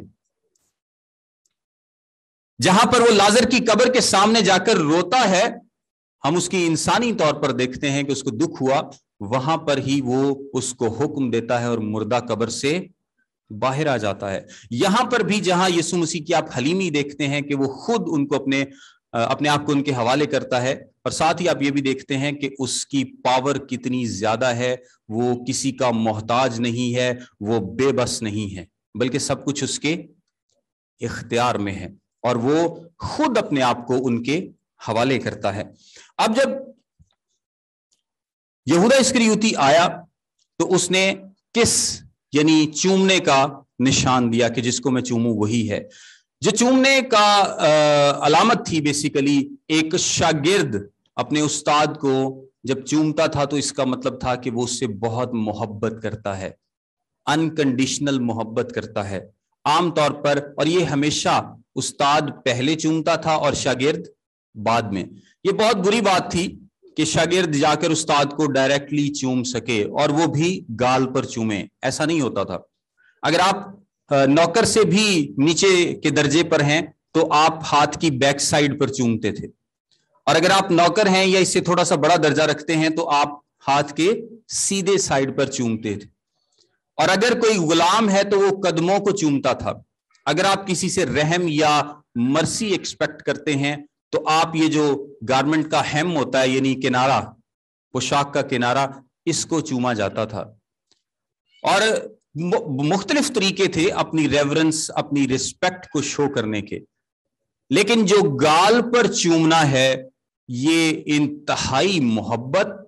जहां पर वो लाजर की कब्र के सामने जाकर रोता है, हम उसकी इंसानी तौर पर देखते हैं कि उसको दुख हुआ। वहां पर ही वो उसको हुक्म देता है और मुर्दा कब्र से बाहर आ जाता है। यहां पर भी जहां यीशु मसीह की आप हलीमी देखते हैं कि वो खुद उनको अपने आप को उनके हवाले करता है, और साथ ही आप ये भी देखते हैं कि उसकी पावर कितनी ज्यादा है। वो किसी का मोहताज नहीं है, वो बेबस नहीं है, बल्कि सब कुछ उसके इख्तियार में है और वो खुद अपने आप को उनके हवाले करता है। अब जब यहूदा इस्करियोती आया तो उसने किस यानी चूमने का निशान दिया कि जिसको मैं चूमूं वही है। जो चूमने का अलामत थी बेसिकली, एक शागिर्द अपने उस्ताद को जब चूमता था तो इसका मतलब था कि वो उससे बहुत मोहब्बत करता है, अनकंडीशनल मोहब्बत करता है आमतौर पर। और ये हमेशा उस्ताद पहले चूमता था और शागिर्द बाद में। ये बहुत बुरी बात थी कि शागिर्द जाकर उस्ताद को डायरेक्टली चूम सके, और वो भी गाल पर चूमे। ऐसा नहीं होता था। अगर आप नौकर से भी नीचे के दर्जे पर हैं तो आप हाथ की बैक साइड पर चूमते थे, और अगर आप नौकर हैं या इससे थोड़ा सा बड़ा दर्जा रखते हैं तो आप हाथ के सीधे साइड पर चूमते थे। और अगर कोई गुलाम है तो वो कदमों को चूमता था। अगर आप किसी से रहम या मर्सी एक्सपेक्ट करते हैं तो आप ये जो गारमेंट का हेम होता है यानी किनारा, पोशाक का किनारा, इसको चूमा जाता था। और मुख्तलिफ तरीके थे अपनी रेवरेंस, अपनी रिस्पेक्ट को शो करने के। लेकिन जो गाल पर चूमना है ये इंतहाई मोहब्बत,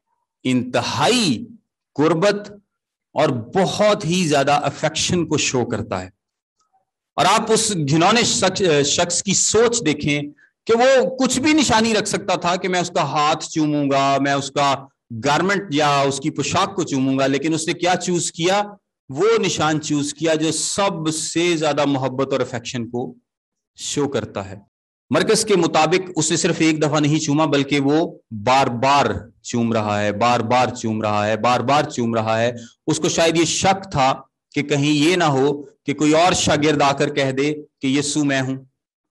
इंतहाई कुर्बत और बहुत ही ज्यादा अफेक्शन को शो करता है। और आप उस घिनौने शख्स की सोच देखें कि वो कुछ भी निशानी रख सकता था कि मैं उसका हाथ चूमूंगा, मैं उसका गारमेंट या उसकी पोशाक को चूमूंगा, लेकिन उसने क्या चूज किया? वो निशान चूज किया जो सबसे ज्यादा मोहब्बत और अफेक्शन को शो करता है। मरकज के मुताबिक उसने सिर्फ एक दफा नहीं चूमा, बल्कि वो बार बार चूम रहा है, बार बार चूम रहा है, बार बार चूम रहा है। उसको शायद ये शक था कि कहीं ये ना हो कि कोई और शागिर्द आकर कह दे कि यीशु मैं हूं।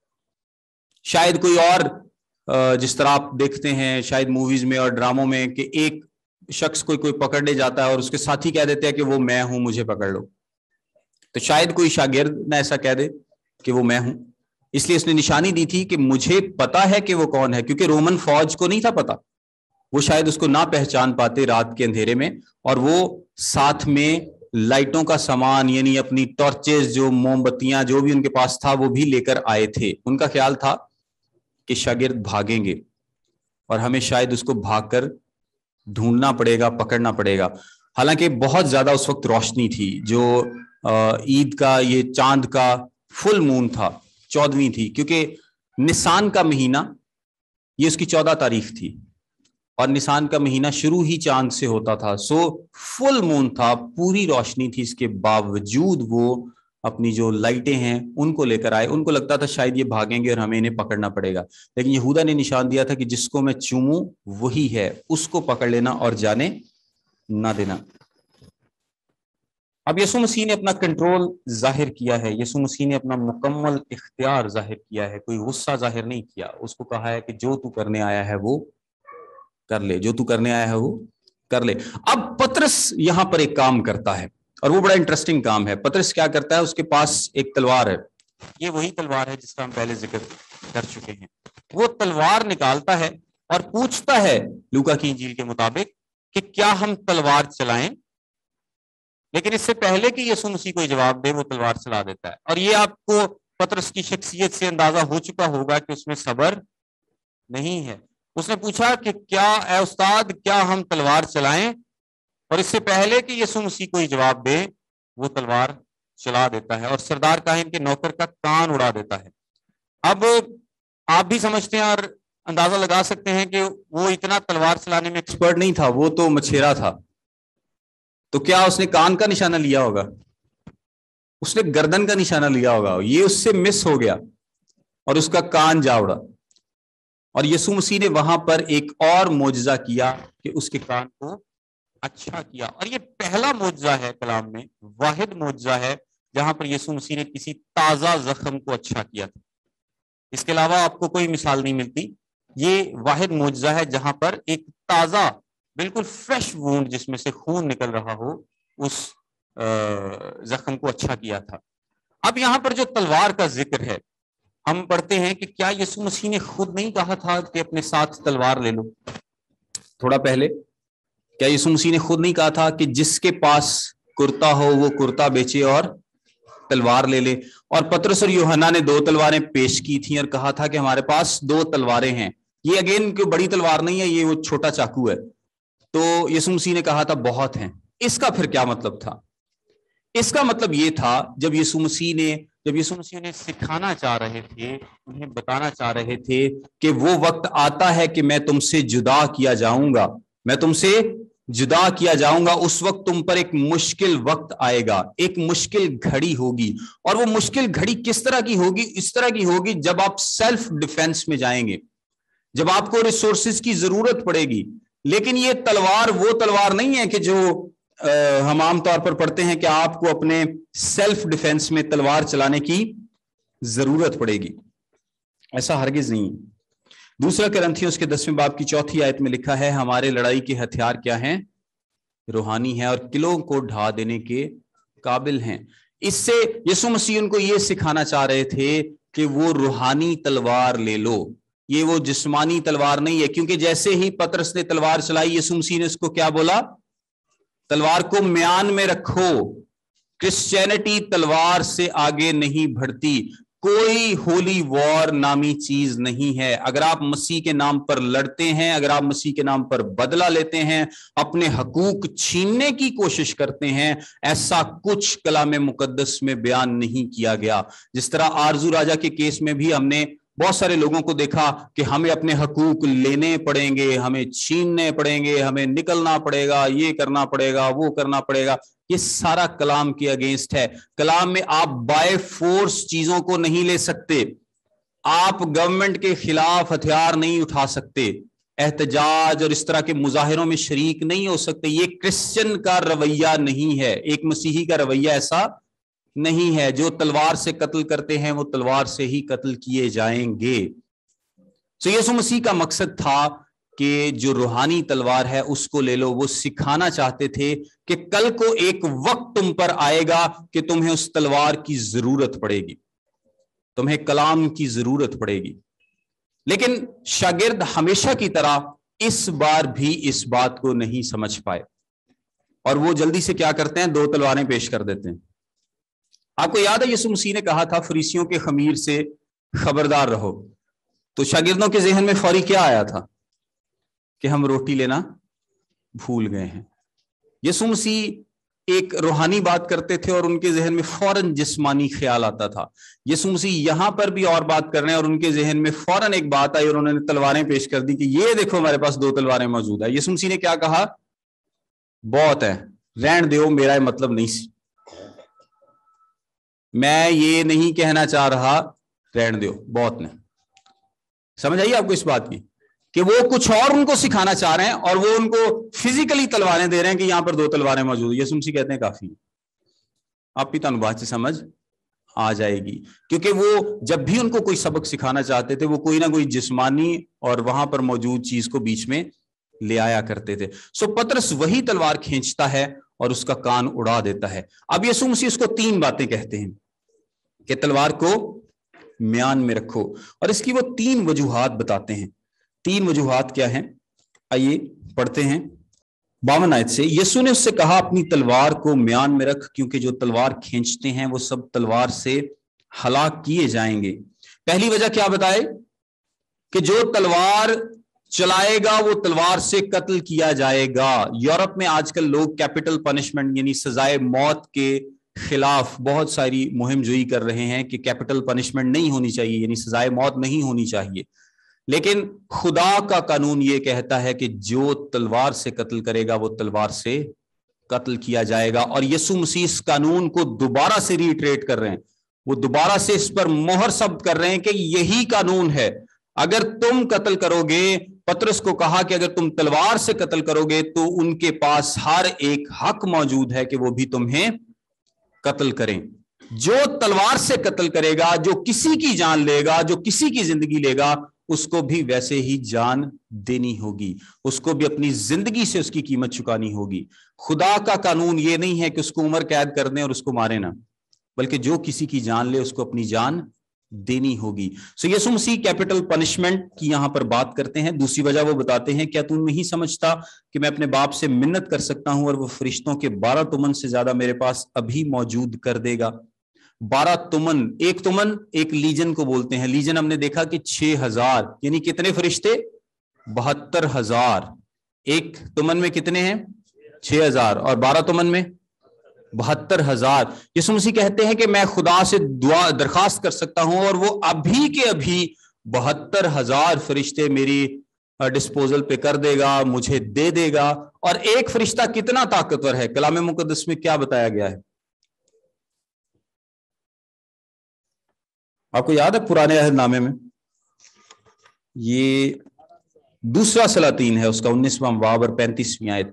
शायद कोई और, जिस तरह आप देखते हैं शायद मूवीज में और ड्रामों में, कि एक शख्स कोई पकड़ने जाता है और उसके साथी कह देते हैं कि वो मैं हूं, मुझे पकड़ लो। तो शायद कोई शागिर्द ना ऐसा कह दे कि वो मैं हूं। इसलिए उसने निशानी दी थी कि मुझे पता है कि वो कौन है, क्योंकि रोमन फौज को नहीं था पता। वो शायद उसको ना पहचान पाते रात के अंधेरे में, और वो साथ में लाइटों का सामान, यानी अपनी टॉर्चेस, जो मोमबत्तियां, जो भी उनके पास था वो भी लेकर आए थे। उनका ख्याल था कि शागिर्द भागेंगे और हमें शायद उसको भागकर ढूंढना पड़ेगा, पकड़ना पड़ेगा। हालांकि बहुत ज्यादा उस वक्त रोशनी थी, जो ईद का ये चांद का फुल मून था, 14वीं थी, क्योंकि निसान का महीना ये उसकी 14 तारीख थी और निसान का महीना शुरू ही चांद से होता था। सो फुल मून था, पूरी रोशनी थी। इसके बावजूद वो अपनी जो लाइटें हैं उनको लेकर आए। उनको लगता था शायद ये भागेंगे और हमें इन्हें पकड़ना पड़ेगा, लेकिन यहूदा ने निशान दिया था कि जिसको मैं चूमूं वही है, उसको पकड़ लेना और जाने ना देना। अब यीशु मसीह ने अपना कंट्रोल जाहिर किया है, यीशु मसीह ने अपना मुकम्मल इख्तियार जाहिर किया है, कोई गुस्सा जाहिर नहीं किया। उसको कहा है कि जो तू करने आया है वो कर ले, जो तू करने आया है वो कर ले। अब पतरस यहां पर एक काम करता है और वो बड़ा इंटरेस्टिंग काम है। पतरस क्या करता है, उसके पास एक तलवार है, ये वही तलवार है जिसका हम पहले जिक्र कर चुके हैं। वो तलवार निकालता है और पूछता है लूका की इंजील के मुताबिक कि क्या हम तलवार चलाएं, लेकिन इससे पहले कि यीशु मसीह कोई जवाब दे वो तलवार चला देता है। और ये आपको पतरस की शख्सियत से अंदाजा हो चुका होगा कि उसमें सब्र नहीं है। उसने पूछा कि क्या ए उस्ताद, क्या हम तलवार चलाएं, और इससे पहले कि यीशु मसीह कोई जवाब दे वो तलवार चला देता है और सरदार काहिन के नौकर का कान उड़ा देता है। अब आप भी समझते हैं और अंदाजा लगा सकते हैं कि वो इतना तलवार चलाने में एक्सपर्ट नहीं था, वो तो मछेरा था। तो क्या उसने कान का निशाना लिया होगा? उसने गर्दन का निशाना लिया होगा। ये उससे मिस हो गया और उसका कान जा उड़ा। और यीशु मसीह ने वहां पर एक और मोजज़ा किया कि उसके कान को अच्छा किया। और ये पहला मोजज़ा है कलाम में, वाहिद मोजज़ा है जहां पर यीशु मसीह ने किसी ताजा जख्म को अच्छा किया था। इसके अलावा आपको कोई मिसाल नहीं मिलती। ये वाहिद मोजज़ा है जहां पर एक ताजा, बिल्कुल फ्रेश वूंड जिसमें से खून निकल रहा हो, उस जख्म को अच्छा किया था। अब यहां पर जो तलवार का जिक्र है, हम पढ़ते हैं कि क्या यीशु मसीह ने खुद नहीं कहा था कि अपने साथ तलवार ले लो? थोड़ा पहले क्या यीशु मसीह ने खुद नहीं कहा था कि जिसके पास कुर्ता हो वो कुर्ता बेचे और तलवार ले ले? और पतरस और यूहन्ना ने 2 तलवारें पेश की थी और कहा था कि हमारे पास 2 तलवारें हैं। ये अगेन कोई बड़ी तलवार नहीं है, ये वो छोटा चाकू है। तो यीशु मसीह ने कहा था बहुत हैं। इसका फिर क्या मतलब था? इसका मतलब ये था जब यीशु मसीह ने सिखाना चाह रहे थे, उन्हें बताना चाह रहे थे कि वो वक्त आता है कि मैं तुमसे जुदा किया जाऊंगा, मैं तुमसे जुदा किया जाऊंगा। उस वक्त तुम पर एक मुश्किल वक्त आएगा, एक मुश्किल घड़ी होगी। और वो मुश्किल घड़ी किस तरह की होगी? इस तरह की होगी जब आप सेल्फ डिफेंस में जाएंगे, जब आपको रिसोर्सेज की जरूरत पड़ेगी। लेकिन ये तलवार वो तलवार नहीं है कि जो हम आम तौर पर पढ़ते हैं कि आपको अपने सेल्फ डिफेंस में तलवार चलाने की जरूरत पड़ेगी। ऐसा हरगिज नहीं। दूसरा कुरिन्थियों के 10वें बाब की 4थी आयत में लिखा है, हमारे लड़ाई के हथियार क्या हैं? रूहानी हैं और किलों को ढा देने के काबिल हैं। इससे यीशु मसीह उनको ये सिखाना चाह रहे थे कि वो रूहानी तलवार ले लो, ये वो जिस्मानी तलवार नहीं है। क्योंकि जैसे ही पतरस ने तलवार चलाई, यीशु मसीह ने उसको क्या बोला? तलवार को म्यान में रखो। क्रिश्चियनिटी तलवार से आगे नहीं बढ़ती। कोई होली वॉर नामी चीज नहीं है। अगर आप मसीह के नाम पर लड़ते हैं, अगर आप मसीह के नाम पर बदला लेते हैं, अपने हकूक छीनने की कोशिश करते हैं, ऐसा कुछ कलाम मुकद्दस में बयान नहीं किया गया। जिस तरह आरजू राजा के केस में भी हमने बहुत सारे लोगों को देखा कि हमें अपने हकूक लेने पड़ेंगे, हमें छीनने पड़ेंगे, हमें निकलना पड़ेगा, ये करना पड़ेगा, वो करना पड़ेगा। ये सारा कलाम के अगेंस्ट है। कलाम में आप बाय फोर्स चीजों को नहीं ले सकते। आप गवर्नमेंट के खिलाफ हथियार नहीं उठा सकते, एहतजाज और इस तरह के मुजाहिरों में शरीक नहीं हो सकते। ये क्रिश्चियन का रवैया नहीं है, एक मसीही का रवैया ऐसा नहीं है। जो तलवार से कत्ल करते हैं वो तलवार से ही कत्ल किए जाएंगे। तो यीशु मसीह का मकसद था कि जो रूहानी तलवार है उसको ले लो। वो सिखाना चाहते थे कि कल को एक वक्त तुम पर आएगा कि तुम्हें उस तलवार की जरूरत पड़ेगी, तुम्हें कलाम की जरूरत पड़ेगी। लेकिन शागिर्द हमेशा की तरह इस बार भी इस बात को नहीं समझ पाए। और वो जल्दी से क्या करते हैं, 2 तलवारें पेश कर देते हैं। आपको याद है यीशु मसीह ने कहा था फरीसियों के खमीर से खबरदार रहो, तो शागिर्दों के जहन में फौरी क्या आया था कि हम रोटी लेना भूल गए हैं। यीशु मसीह एक रूहानी बात करते थे और उनके जहन में फौरन जिस्मानी ख्याल आता था। यीशु मसीह यहां पर भी और बात कर रहे हैं और उनके जहन में फौरन एक बात आई और उन्होंने तलवारें पेश कर दी कि ये देखो हमारे पास 2 तलवारें मौजूद है। यीशु मसीह ने क्या कहा, बहुत है, रहन दो, मेरा मतलब नहीं, मैं ये नहीं कहना चाह रहा, रहन दो, बहुत ने। समझ आई आपको इस बात की कि वो कुछ और उनको सिखाना चाह रहे हैं और वो उनको फिजिकली तलवारें दे रहे हैं कि यहां पर 2 तलवारें मौजूद है। यीशु मसीह कहते हैं काफी, आप भी तुहानू बात से समझ आ जाएगी। क्योंकि वो जब भी उनको कोई सबक सिखाना चाहते थे वो कोई ना कोई जिस्मानी और वहां पर मौजूद चीज को बीच में ले आया करते थे। सो पतरस वही तलवार खींचता है और उसका कान उड़ा देता है। अब यीशु मसीह उसको 3 बातें कहते हैं कि तलवार को म्यान में रखो, और इसकी वो 3 वजूहात बताते हैं। 3 वजूहात क्या हैं, आइए पढ़ते हैं 52 आयत से। यीशु ने उससे कहा, अपनी तलवार को म्यान में रख, क्योंकि जो तलवार खींचते हैं वो सब तलवार से हलाक किए जाएंगे। पहली वजह क्या बताए कि जो तलवार चलाएगा वो तलवार से कत्ल किया जाएगा। यूरोप में आजकल लोग कैपिटल पनिशमेंट यानी सजाए मौत के खिलाफ बहुत सारी मुहिम जोई कर रहे हैं कि कैपिटल पनिशमेंट नहीं होनी चाहिए, यानी सजाए मौत नहीं होनी चाहिए। लेकिन खुदा का कानून ये कहता है कि जो तलवार से कत्ल करेगा वो तलवार से कत्ल किया जाएगा। और यीशु मसीह इस कानून को दोबारा से रीट्रेट कर रहे हैं, वो दोबारा से इस पर मोहर शब्द कर रहे हैं कि यही कानून है। अगर तुम कत्ल करोगे, पतरस को कहा कि अगर तुम तलवार से कत्ल करोगे तो उनके पास हर एक हक मौजूद है कि वो भी तुम्हें कत्ल करें। जो तलवार से कत्ल करेगा, जो किसी की जान लेगा, जो किसी की जिंदगी लेगा, उसको भी वैसे ही जान देनी होगी, उसको भी अपनी जिंदगी से उसकी कीमत चुकानी होगी। खुदा का कानून ये नहीं है कि उसको उम्र कैद कर दें और उसको मारे ना, बल्कि जो किसी की जान ले उसको अपनी जान देनी होगी। सो यीशु मसीह कैपिटल पनिशमेंट की यहां पर बात करते हैं। दूसरी वजह वो बताते हैं, क्या तू नहीं समझता कि मैं अपने बाप से मिन्नत कर सकता हूं और वो फरिश्तों के 12 तुमन से ज्यादा मेरे पास अभी मौजूद कर देगा। 12 तुमन, एक लीजन को बोलते हैं। लीजन हमने देखा कि 6000 यानी कितने फरिश्ते, 72,000। एक तुमन में कितने हैं, 6000, और 12 तुमन में 72,000। यीशु मसीह कहते हैं कि मैं खुदा से दुआ दरखास्त कर सकता हूं और वो अभी के अभी 72,000 फरिश्ते मेरी डिस्पोजल पे कर देगा, मुझे दे देगा। और एक फरिश्ता कितना ताकतवर है, कलाम मुकद्दस में क्या बताया गया है, आपको याद है पुराने अहदनामे में? ये दूसरा सलातीन है, उसका 19वां बाब और 35वीं आयत।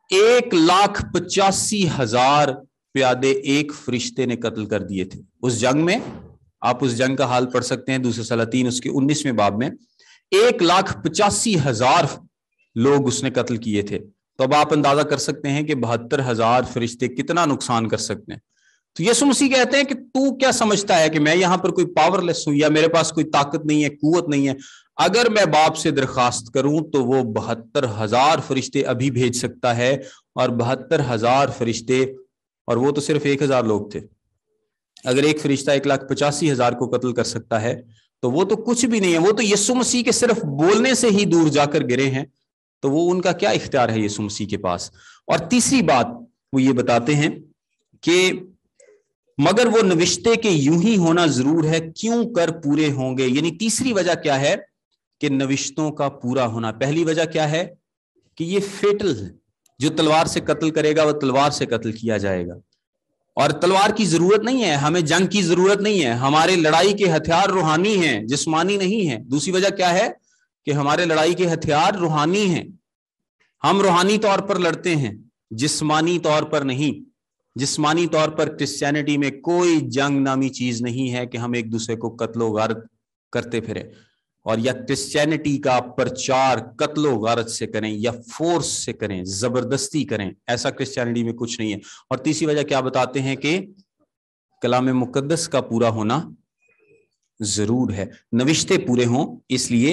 1,85,000 प्यादे एक फरिश्ते ने कत्ल कर दिए थे उस जंग में। आप उस जंग का हाल पढ़ सकते हैं दूसरा सलातीन उसके 19वें बाब में। 1,85,000 लोग उसने कत्ल किए थे। तो अब आप अंदाजा कर सकते हैं कि 72,000 फरिश्ते कितना नुकसान कर सकते हैं। तो यीशु मसीह कहते हैं कि तू क्या समझता है कि मैं यहां पर कोई पावरलेस हूं या मेरे पास कोई ताकत नहीं है, कुव्वत नहीं है? अगर मैं बाप से दरखास्त करूं तो वो 72,000 फरिश्ते अभी भेज सकता है, और 72,000 फरिश्ते, और वो तो सिर्फ 1,000 लोग थे। अगर एक फरिश्ता 1,85,000 को कत्ल कर सकता है तो वो तो कुछ भी नहीं है, वो तो यीशु मसीह के सिर्फ बोलने से ही दूर जाकर गिरे हैं। तो वो उनका क्या इख्तियार है यीशु मसीह के पास। और तीसरी बात वो ये बताते हैं कि मगर वो नविश्ते के यूं ही होना जरूर है, क्यों कर पूरे होंगे। यानी तीसरी वजह क्या है कि नविश्तों का पूरा होना। पहली वजह क्या है कि ये फेटल है, जो तलवार से कत्ल करेगा वो तलवार से कत्ल किया जाएगा। और तलवार की जरूरत नहीं है, हमें जंग की जरूरत नहीं है। हमारे लड़ाई के हथियार रूहानी हैं, जिस्मानी नहीं है। दूसरी वजह क्या है कि हमारे लड़ाई के हथियार रूहानी हैं। हम रूहानी तौर पर लड़ते हैं, जिस्मानी तौर पर नहीं। जिस्मानी तौर पर क्रिश्चियनिटी में कोई जंग नामी चीज नहीं है कि हम एक दूसरे को कत्लो गारत करते फिरें, और या क्रिश्चियनिटी का प्रचार कत्लो गारत से करें या फोर्स से करें, जबरदस्ती करें। ऐसा क्रिश्चियनिटी में कुछ नहीं है। और तीसरी वजह क्या बताते हैं कि कलाम मुकद्दस का पूरा होना जरूर है, नविश्ते पूरे हों, इसलिए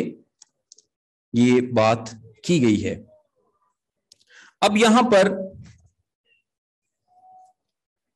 ये बात की गई है। अब यहां पर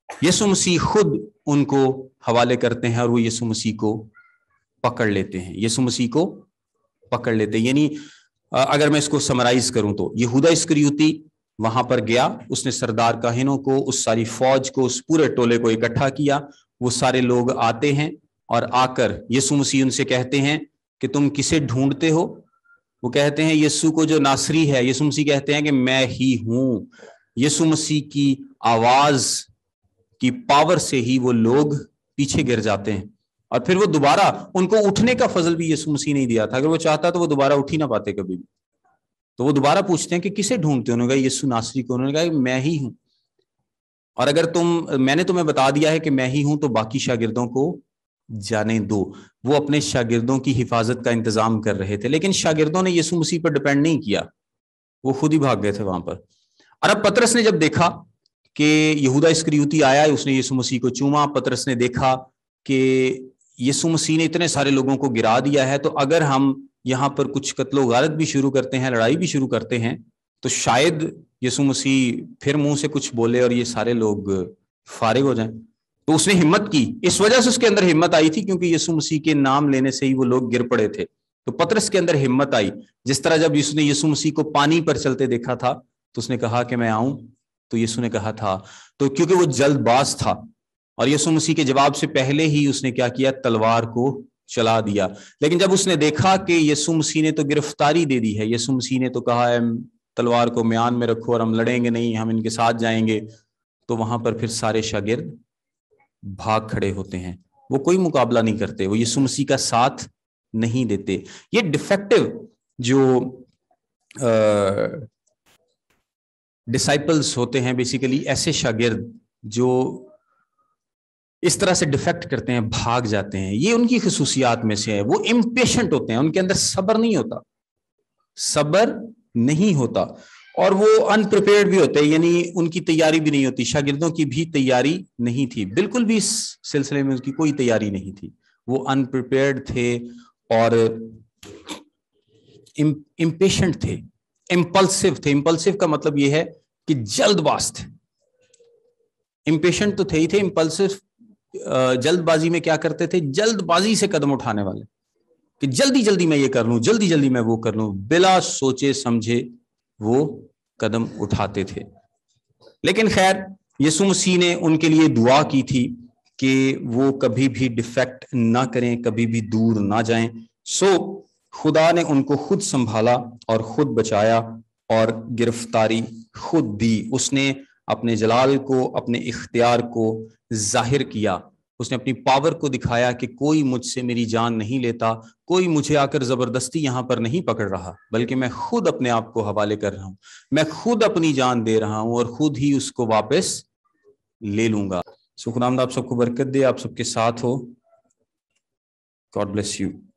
यीशु मसीह खुद उनको हवाले करते हैं और वो यीशु मसीह को पकड़ लेते हैं, यीशु मसीह को पकड़ लेते हैं। यानी अगर मैं इसको समराइज करूं तो यहूदा इस्करियोती वहां पर गया, उसने सरदार काहिनों को, उस सारी फौज को, उस पूरे टोले को इकट्ठा किया। वो सारे लोग आते हैं और आकर यीशु मसीह उनसे कहते हैं कि तुम किसे ढूंढते हो? वो कहते हैं यीशु को जो नासरी है। यीशु मसीह कहते हैं कि मैं ही हूं। यीशु मसीह की आवाज की पावर से ही वो लोग पीछे गिर जाते हैं और फिर वो दोबारा, उनको उठने का फजल भी यीशु मसीह नहीं दिया था। अगर वो चाहता तो वो दोबारा उठ ही ना पाते कभी भी। तो वो दोबारा पूछते हैं कि किसे ढूंढते हो? उन्होंने कहा यीशु नासरी को। उन्होंने कहा मैं ही हूं, और अगर मैंने तुम्हें बता दिया है कि मैं ही हूं तो बाकी शागिर्दों को जाने दो। वो अपने शागिर्दों की हिफाजत का इंतजाम कर रहे थे, लेकिन शागिर्दों ने यीशु मसीह पर डिपेंड नहीं किया, वो खुद ही भाग गए थे वहां पर। और अब पतरस ने जब देखा कि यहूदा इस्करियोती आया, उसने यीशु मसीह को चूमा। पतरस ने देखा कि यीशु मसीह ने इतने सारे लोगों को गिरा दिया है, तो अगर हम यहाँ पर कुछ कत्लो गारत भी शुरू करते हैं, लड़ाई भी शुरू करते हैं, तो शायद यीशु मसीह फिर मुंह से कुछ बोले और ये सारे लोग फारिग हो जाएं। तो उसने हिम्मत की, इस वजह से उसके अंदर हिम्मत आई थी क्योंकि यीशु मसीह के नाम लेने से ही वो लोग गिर पड़े थे। तो पतरस के अंदर हिम्मत आई। जिस तरह जब उसने यीशु मसीह को पानी पर चलते देखा था तो उसने कहा कि मैं आऊं, तो यीशु ने कहा था, तो क्योंकि वो जल्दबाज था और यीशु मसीह के जवाब से पहले ही उसने क्या किया, तलवार को चला दिया। लेकिन जब उसने देखा कि यीशु मसीह ने तो गिरफ्तारी दे दी है, यीशु मसीह ने तो कहा है तलवार को म्यान में रखो और हम लड़ेंगे नहीं, हम इनके साथ जाएंगे, तो वहां पर फिर सारे शागिर्द भाग खड़े होते हैं। वो कोई मुकाबला नहीं करते, वो यीशु मसीह का साथ नहीं देते। ये डिफेक्टिव जो डिसाइपल्स होते हैं, बेसिकली ऐसे शागिर्द जो इस तरह से डिफेक्ट करते हैं, भाग जाते हैं, ये उनकी खसूसियात में से है। वो इम्पेशेंट होते हैं, उनके अंदर सब्र नहीं होता, सब्र नहीं होता, और वो अनप्रिपेयर्ड भी होते हैं, यानी उनकी तैयारी भी नहीं होती। शागिर्दों की भी तैयारी नहीं थी, बिल्कुल भी इस सिलसिले में उनकी कोई तैयारी नहीं थी। वो अनप्रिपेयर्ड थे और इम्पेशेंट थे, इम्पल्सिव थे। इम्पल्सिव का मतलब ये है कि जल्दबाज थे। इम्पेशेंट तो थे ही थे, इम्पल्सिव जल्दबाजी में क्या करते थे, जल्दबाजी से कदम उठाने वाले, कि जल्दी जल्दी मैं ये कर लूं, जल्दी जल्दी मैं वो कर लूं, बिला सोचे समझे वो कदम उठाते थे। लेकिन खैर यीशु मसीह ने उनके लिए दुआ की थी कि वो कभी भी डिफेक्ट ना करें, कभी भी दूर ना जाएं। सो खुदा ने उनको खुद संभाला और खुद बचाया और गिरफ्तारी खुद दी। उसने अपने जलाल को, अपने इख्तियार को जाहिर किया, उसने अपनी पावर को दिखाया कि कोई मुझसे मेरी जान नहीं लेता, कोई मुझे आकर जबरदस्ती यहां पर नहीं पकड़ रहा, बल्कि मैं खुद अपने आप को हवाले कर रहा हूं, मैं खुद अपनी जान दे रहा हूं और खुद ही उसको वापस ले लूंगा। सो खुदावंद आप सबको बरकत दे, आप सबके साथ हो। God bless you.